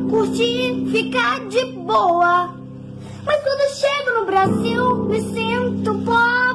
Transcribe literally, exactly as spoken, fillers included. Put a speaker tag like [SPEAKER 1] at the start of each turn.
[SPEAKER 1] curtir, ficar de boa. Mas quando chego no Brasil, me sinto pobre.